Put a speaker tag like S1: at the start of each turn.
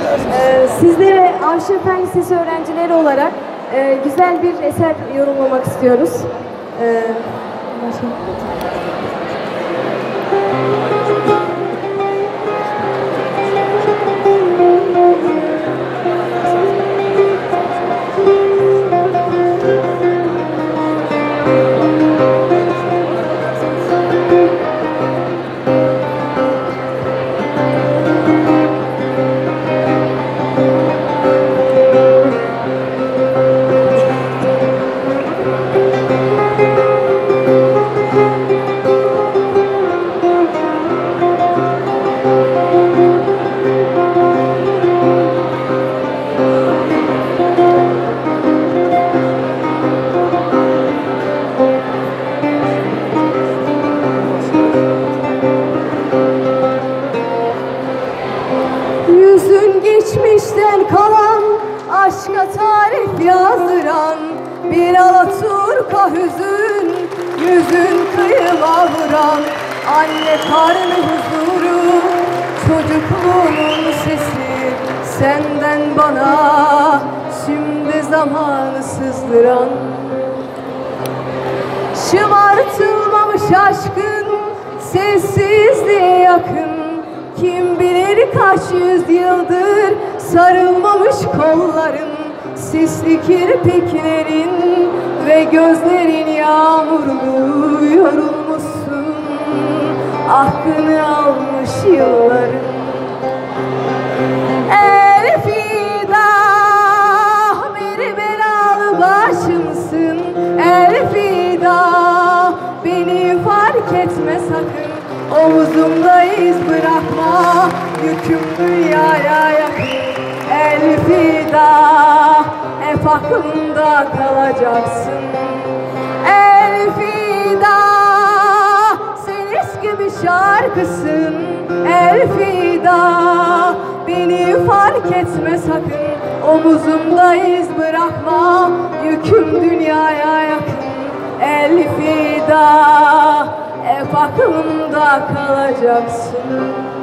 S1: Sizlere Avşa Fen Lisesi öğrencileri olarak güzel bir eser yorumlamak istiyoruz.
S2: Geçmişten kalan, aşka tarif yazdıran bir Alaturka hüzün, yüzün kıyıma vuran anne karnı huzuru, çocukluğunun sesi senden bana şimdi zamanı sızdıran. Şımartılmamış aşkın sessizliğe yakın, kim bilir kaç yüzyıldır sarılmamış kolların, sisli kirpiklerin ve gözlerin yağmurlu, yorulmuşsun, aklını almış yılların. Elfida bir belalı başımsın, Elfida beni fark etme sakın. Omuzumda iz bırakma, yüküm dünyaya yakın. Elfida, hep aklımda kalacaksın. Elfida, sen eski bir şarkısın. Elfida, beni fark etme sakın. Omuzumda iz bırakma, yüküm dünyaya yakın. Elfida, hep aklımda kalacaksın.